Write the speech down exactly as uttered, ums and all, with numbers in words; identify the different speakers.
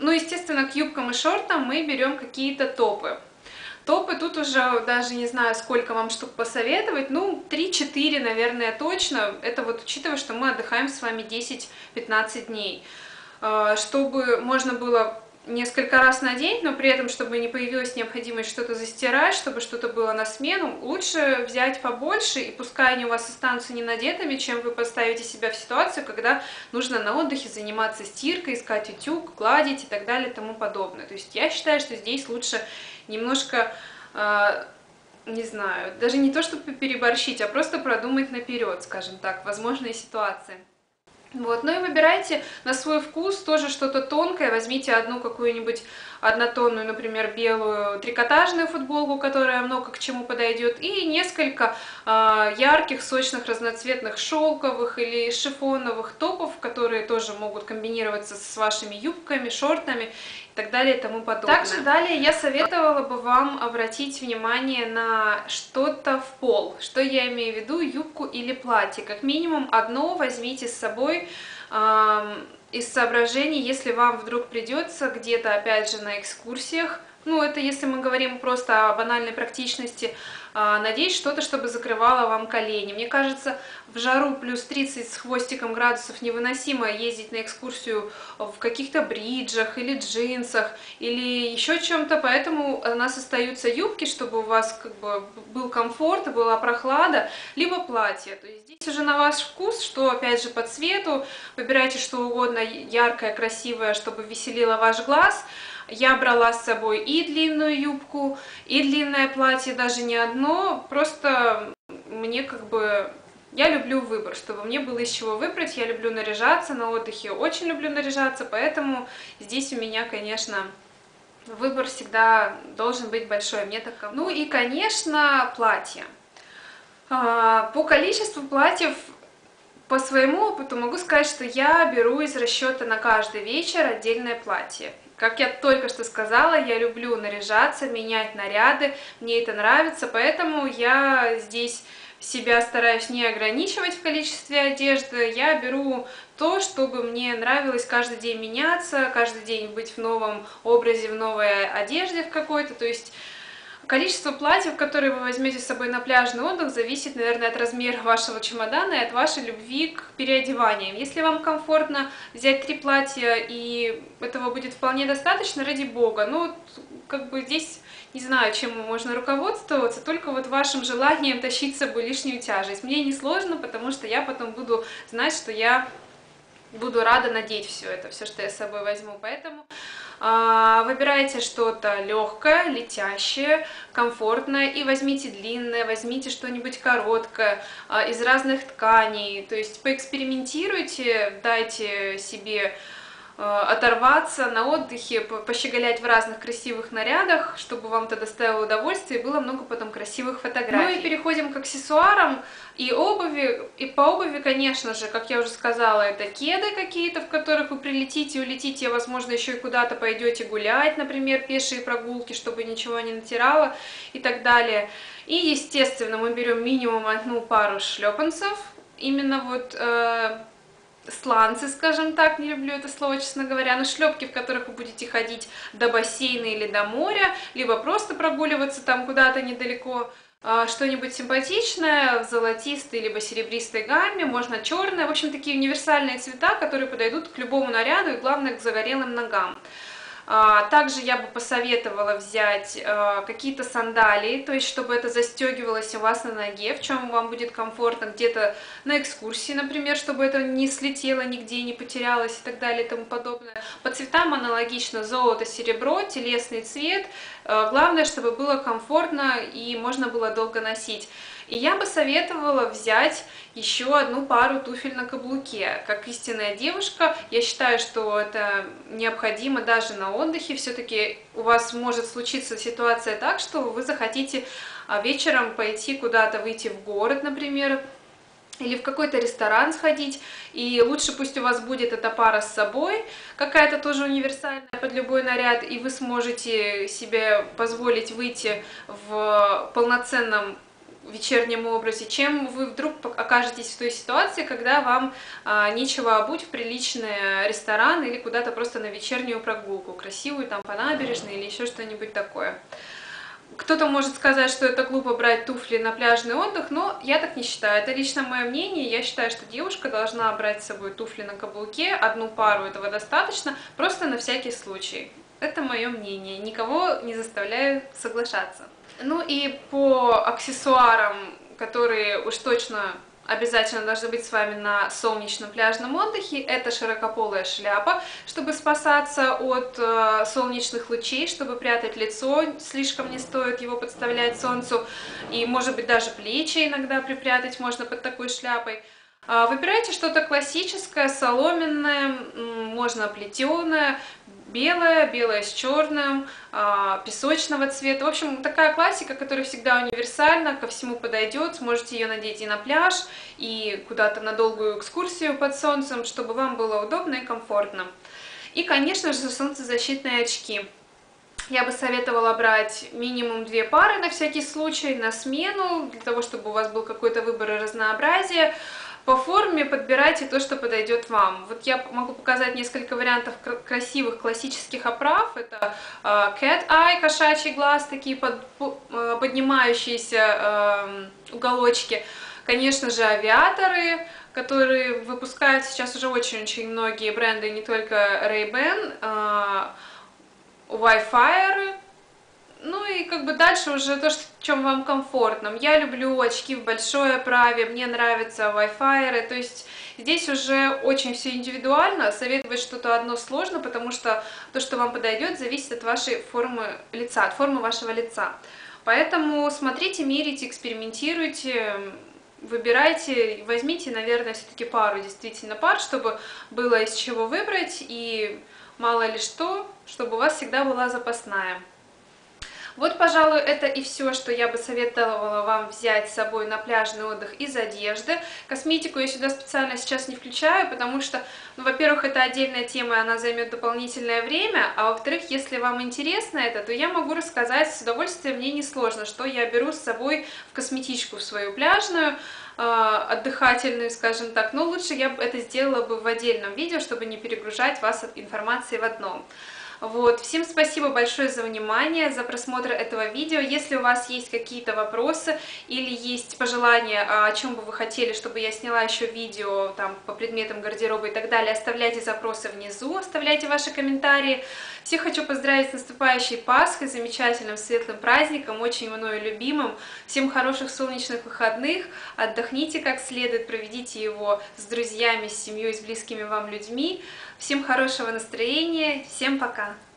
Speaker 1: Ну, естественно, к юбкам и шортам мы берем какие-то топы. Топы тут уже даже не знаю, сколько вам штук посоветовать, ну, три-четыре, наверное, точно. Это вот учитывая, что мы отдыхаем с вами десять-пятнадцать дней. Чтобы можно было несколько раз надеть, но при этом, чтобы не появилась необходимость что-то застирать, чтобы что-то было на смену, лучше взять побольше, и пускай они у вас останутся не надетыми, чем вы поставите себя в ситуацию, когда нужно на отдыхе заниматься стиркой, искать утюг, гладить и так далее и тому подобное. То есть я считаю, что здесь лучше немножко, э, не знаю, даже не то чтобы переборщить, а просто продумать наперед, скажем так, возможные ситуации. Вот, ну и выбирайте на свой вкус тоже что-то тонкое, возьмите одну какую-нибудь однотонную, например, белую трикотажную футболку, которая много к чему подойдет, и несколько э, ярких, сочных, разноцветных шелковых или шифоновых топов, которые тоже могут комбинироваться с вашими юбками, шортами и так далее и тому подобное. Также далее я советовала бы вам обратить внимание на что-то в пол. Что я имею в виду? Юбку или платье. Как минимум одно возьмите с собой э, из соображений, если вам вдруг придется где-то, опять же, на экскурсиях, ну, это если мы говорим просто о банальной практичности, надеть что-то, чтобы закрывало вам колени. Мне кажется, в жару плюс тридцать с хвостиком градусов невыносимо ездить на экскурсию в каких-то бриджах или джинсах или еще чем-то, поэтому у нас остаются юбки, чтобы у вас как бы был комфорт, была прохлада, либо платье. То есть здесь уже на ваш вкус, что опять же по цвету, выбирайте что угодно яркое, красивое, чтобы веселило ваш глаз. Я брала с собой и длинную юбку, и длинное платье, даже не одно, просто мне как бы... Я люблю выбор, чтобы мне было из чего выбрать, я люблю наряжаться на отдыхе, очень люблю наряжаться, поэтому здесь у меня, конечно, выбор всегда должен быть большой, мне так комфортно. Ну и, конечно, платье. По количеству платьев, по своему опыту могу сказать, что я беру из расчета на каждый вечер отдельное платье. Как я только что сказала, я люблю наряжаться, менять наряды, мне это нравится, поэтому я здесь себя стараюсь не ограничивать в количестве одежды, я беру то, чтобы мне нравилось каждый день меняться, каждый день быть в новом образе, в новой одежде в какой-то, то есть... Количество платьев, которые вы возьмете с собой на пляжный отдых, зависит, наверное, от размера вашего чемодана и от вашей любви к переодеваниям. Если вам комфортно взять три платья, и этого будет вполне достаточно, ради бога. Ну, как бы здесь не знаю, чем можно руководствоваться, только вот вашим желанием тащить с собой лишнюю тяжесть. Мне не сложно, потому что я потом буду знать, что я буду рада надеть все это, все, что я с собой возьму. Поэтому э, выбирайте что-то легкое, летящее, комфортное, и возьмите длинное, возьмите что-нибудь короткое, э, из разных тканей. То есть поэкспериментируйте, дайте себе оторваться на отдыхе, пощеголять в разных красивых нарядах, чтобы вам это доставило удовольствие и было много потом красивых фотографий. Ну и переходим к аксессуарам и обуви. И по обуви, конечно же, как я уже сказала, это кеды какие-то, в которых вы прилетите, улетите, возможно, еще и куда-то пойдете гулять, например, пешие прогулки, чтобы ничего не натирало и так далее. И, естественно, мы берем минимум одну пару шлепанцев, именно вот... Э сланцы, скажем так, не люблю это слово, честно говоря, но шлепки, в которых вы будете ходить до бассейна или до моря, либо просто прогуливаться там куда-то недалеко. Что-нибудь симпатичное в золотистой либо серебристой гамме, можно черное, в общем, такие универсальные цвета, которые подойдут к любому наряду и, главное, к загорелым ногам. Также я бы посоветовала взять какие-то сандалии, то есть чтобы это застегивалось у вас на ноге, в чем вам будет комфортно, где-то на экскурсии, например, чтобы это не слетело нигде, не потерялось и так далее и тому подобное. По цветам аналогично: золото, серебро, телесный цвет. Главное, чтобы было комфортно и можно было долго носить. И я бы советовала взять еще одну пару туфель на каблуке. Как истинная девушка, я считаю, что это необходимо даже на отдыхе. Все-таки у вас может случиться ситуация так, что вы захотите вечером пойти куда-то, выйти в город, например, или в какой-то ресторан сходить, и лучше пусть у вас будет эта пара с собой, какая-то тоже универсальная под любой наряд, и вы сможете себе позволить выйти в полноценном вечернем образе, чем вы вдруг окажетесь в той ситуации, когда вам а, нечего обуть в приличный ресторан или куда-то просто на вечернюю прогулку, красивую там по набережной или еще что-нибудь такое. Кто-то может сказать, что это глупо брать туфли на пляжный отдых, но я так не считаю. Это лично мое мнение. Я считаю, что девушка должна брать с собой туфли на каблуке, одну пару этого достаточно, просто на всякий случай. Это мое мнение. Никого не заставляю соглашаться. Ну и по аксессуарам, которые уж точно обязательно должны быть с вами на солнечном пляжном отдыхе, это широкополая шляпа, чтобы спасаться от э, солнечных лучей, чтобы прятать лицо, слишком не стоит его подставлять солнцу, и может быть даже плечи иногда припрятать можно под такой шляпой. Выбирайте что-то классическое, соломенное, можно плетеное, белое, белое с черным, песочного цвета. В общем, такая классика, которая всегда универсальна, ко всему подойдет. Сможете ее надеть и на пляж, и куда-то на долгую экскурсию под солнцем, чтобы вам было удобно и комфортно. И, конечно же, солнцезащитные очки. Я бы советовала брать минимум две пары на всякий случай, на смену, для того, чтобы у вас был какой-то выбор и разнообразие. По форме подбирайте то, что подойдет вам. Вот я могу показать несколько вариантов красивых классических оправ. Это cat eye, кошачий глаз, такие под, поднимающиеся уголочки. Конечно же, авиаторы, которые выпускают сейчас уже очень-очень многие бренды, не только Ray-Ban, Wi-Fi. Ну и как бы дальше уже то, в чем вам комфортно. Я люблю очки в большой оправе, мне нравятся Wi-Fi, то есть здесь уже очень все индивидуально. Советовать что-то одно сложно, потому что то, что вам подойдет, зависит от вашей формы лица, от формы вашего лица. Поэтому смотрите, мерите, экспериментируйте, выбирайте, возьмите, наверное, все-таки пару, действительно пар, чтобы было из чего выбрать, и мало ли что, чтобы у вас всегда была запасная. Вот, пожалуй, это и все, что я бы советовала вам взять с собой на пляжный отдых из одежды. Косметику я сюда специально сейчас не включаю, потому что, ну, во-первых, это отдельная тема, она займет дополнительное время, а во-вторых, если вам интересно это, то я могу рассказать с удовольствием, мне несложно, что я беру с собой в косметичку в свою пляжную, отдыхательную, скажем так, но лучше я бы это сделала бы в отдельном видео, чтобы не перегружать вас информацией в одном. Вот. Всем спасибо большое за внимание, за просмотр этого видео. Если у вас есть какие-то вопросы или есть пожелания, о чем бы вы хотели, чтобы я сняла еще видео там, по предметам гардероба и так далее, оставляйте запросы внизу, оставляйте ваши комментарии. Всех хочу поздравить с наступающей Пасхой, замечательным светлым праздником, очень мною любимым. Всем хороших солнечных выходных, отдохните как следует, проведите его с друзьями, с семьей, с близкими вам людьми. Всем хорошего настроения, всем пока!